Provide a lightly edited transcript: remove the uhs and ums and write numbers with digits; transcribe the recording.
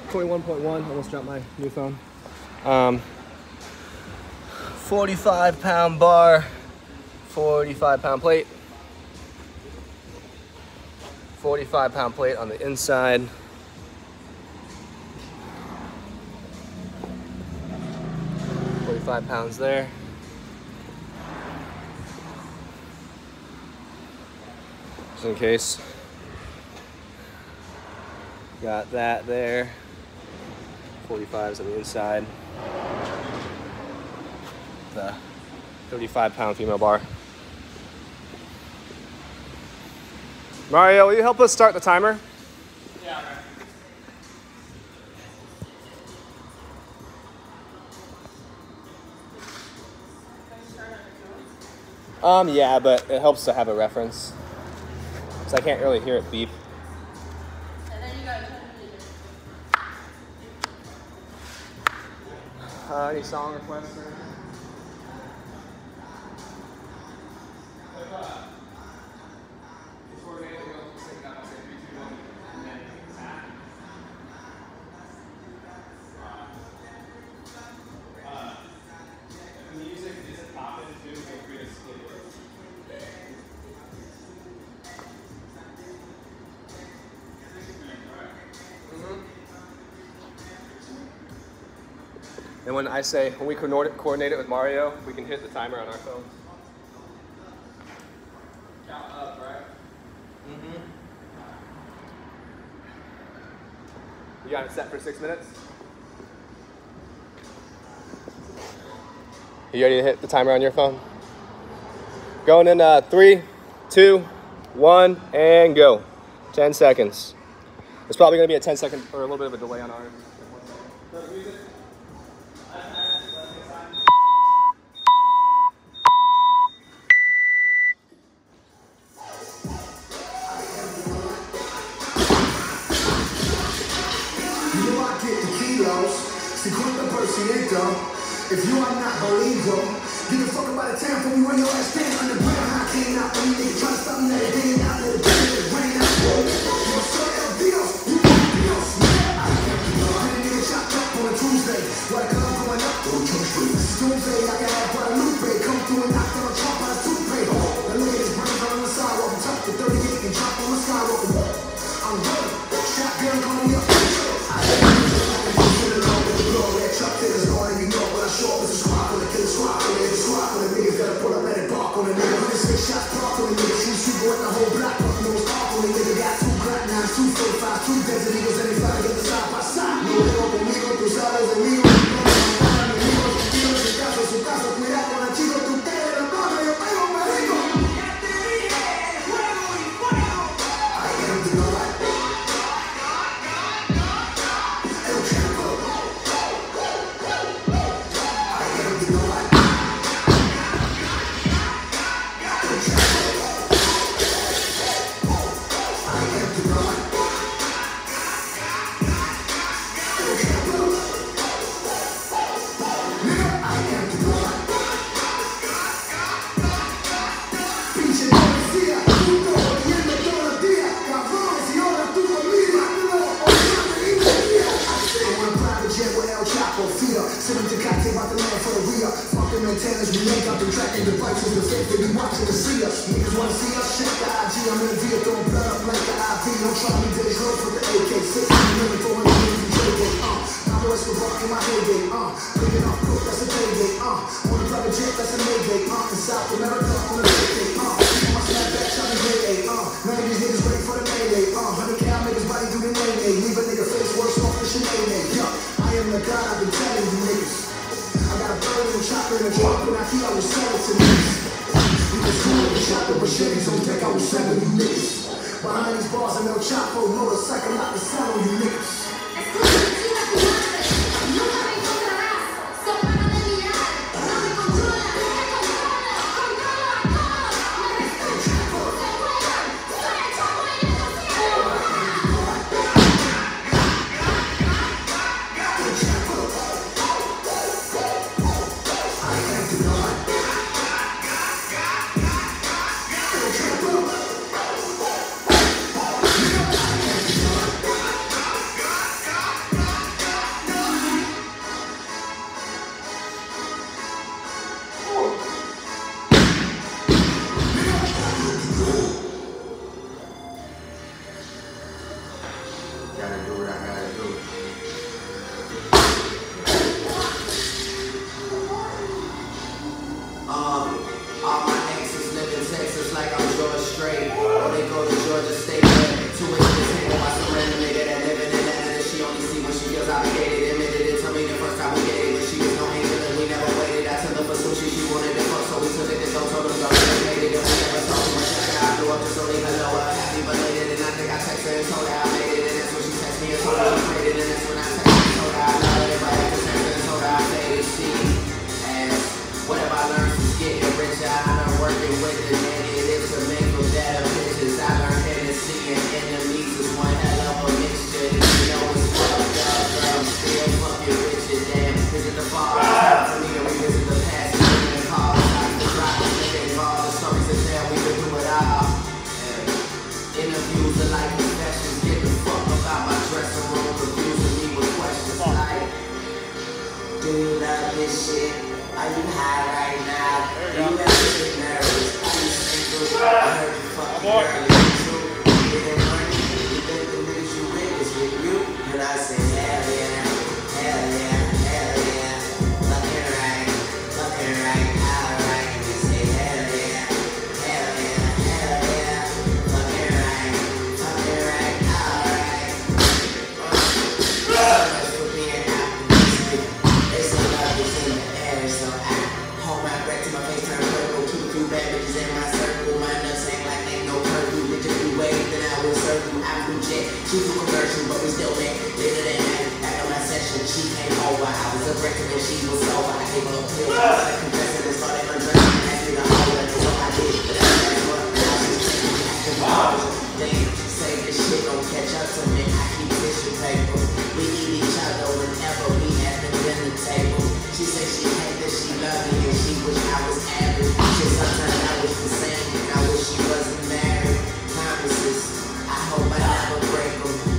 21.1, almost dropped my new phone. 45-pound bar, 45-pound plate. 45-pound plate on the inside. £45 there. Just in case. Got that there. 45s on the inside. The 35-pound female bar. Mario, will you help us start the timer? Yeah, okay. Yeah, but it helps to have a reference. Because I can't really hear it beep. And then you gotta turn the music. Any song requests or anything? And when I say, when we coordinate it with Mario, we can hit the timer on our phones. Count up, right? Mm-hmm. You got it set for 6 minutes? You ready to hit the timer on your phone? Going in 3, 2, 1, and go. 10 seconds. There's probably going to be a 10-second or a little bit of a delay on ours. If you are not believer, give a fuck about the time for me when your ass stand underground. How I came out when you niggas try to stop me, let it rain out, let it rain out. You a son of Dios, you Dios. I had a nigga chopped up on a Tuesday. What a club going up on Tuesday. Tuesday, I got half by Lupe. Come through and knock on a trunk by a toothpaste. The look at his brains on the sidewalk. I'm tough to 38 and drop on the skywalk. I'm good. Shotgun calling me up. Shots park on the nigga, shoot super at the whole block. No spark on the nigga, got 2 Glock 9s, 2 45, 2 Desert Eagles, and they fly together side by side. No ego conmigo, tú sabes de mí. En caso, su caso, cuidado con el chico, tú te eres el barrio, yo pego marico. I am the God. El Chapo. I am the God. Antennas, we ain't got them tracking devices, the fake they be watching to see us. Niggas wanna see us, check the IG, I'm in the V, throwing blood up like the IV. Don't try me, days low for the AK-6, I'm in the 400 from JJ, Pablo Escobar in my heyday, picking off cook, that's a payday, on a private jet, that's a mayday, in South America, on a vacay, on my snapback, shot in grade A, none of these niggas ready for the Mayday, 100 cal niggas body do the nay-nay, leave a nigga face worse off than Sinead, I am the God, I've been telling you niggas. I got a bird and a chopper and a drop and I hear I was selling to niggas. We just cool with the chopper, but Chevy's on deck, I was selling you niggas. Behind these bars and El Chapo, motorcycle out the sound on you niggas. gotta do what I gotta do. All my exes live in Texas like I'm George Strait. Or they go to Georgia State. 2 inches hanging by some random nigga that living in Atlanta that she only see when she feels obligated. Admitted it to me the first time we dated, but she was no angel and we never waited. I took her for sushi, she wanted to fuck, so we took it to go. Told them go, we made it, and we never talked too much. I blew up just to leave her lower. Happy belated, and I think I texted her and told her I made it, and that's when she texted me and told her she made it, and that's when I texted her and told her I love it. If I had to text her and told her I made it, she asked, what have I learned since getting richer? I learned working with the negative to make them better pictures. I learned Hennessy and enemies is one hell of a mixture. And you know it's fucked up, girl, I'm still fucking with you, damn. Is it the fall? It's time for me to revisit the past. And call it time to drop it, living all the stories to tell, we could do it all. Interviews are like confessions. Get the fuck about my dressing room, confusing me with questions like, do you love this shit? Are you high right now? You ever get nervous? Are you single? I heard you fucking girl, is it true? You getting money? You think the niggas you with is with you? And I say, hell yeah, hell yeah, hell yeah. Looking right, alright. You say, hell yeah, hell yeah, hell yeah. Looking right, alright. So much for being optimistic. It's a love that's in the air, so I hold my breath till my face turn purple. Keep a few bad bitches in my circle. My nuts ain't like ain't no curfew. Bitch, if you wait, then I will serve you. I'm blue jet, she flew commercial, but we still met. Later that night, after my session, she came over. I was aggressive and she was sober. I gave her a pill, started confessing and started undressing. Asked me to hold her, so I did. But that's what now she's taking me acting balls. Damn, say this shit don't catch up to me. I keep tissue paper. We eat each other whenever we at the dinner table. She said she hate that she loved me and she wish I was average. She sometimes I wish the same and I wish she wasn't married. Promises, I hope I never break them.